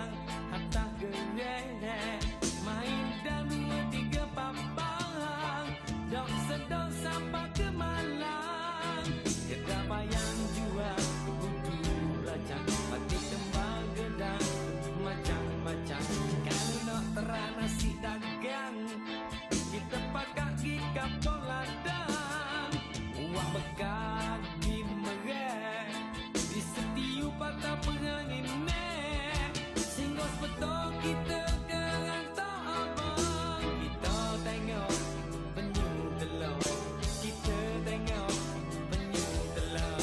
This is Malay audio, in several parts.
sayang hatta gereh. Main dan 2-3 papang, dok sedok sampai ke Malang. Kedai payang jual kudu belacang, pati tembang gedang macam-macam. Kalau nak terang nasi dagang, kita pakai gi kapal ladang. Uang bekal di mereh, di setiu patah pengangin nek. Singgah betul kita kerantau abang. Kita tengok penyu telur, kita tengok penyu telur.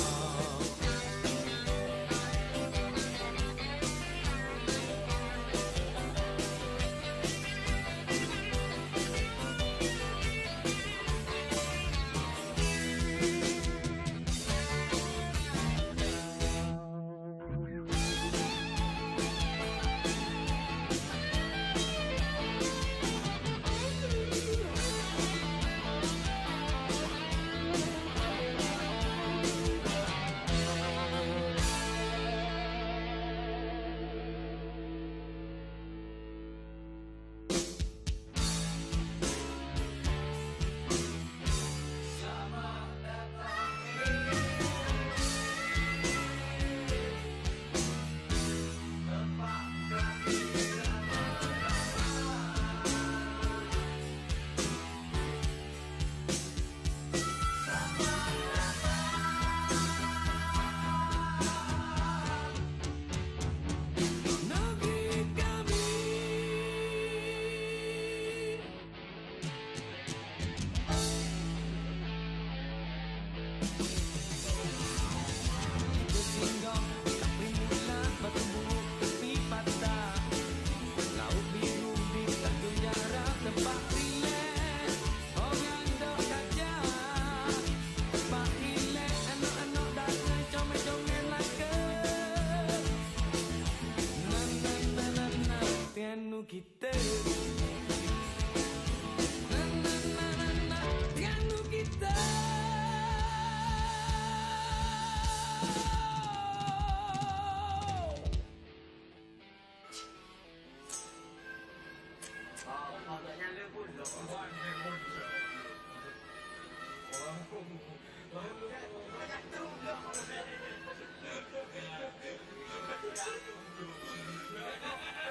Kita piano kita. Tak nyala pun dah. Orang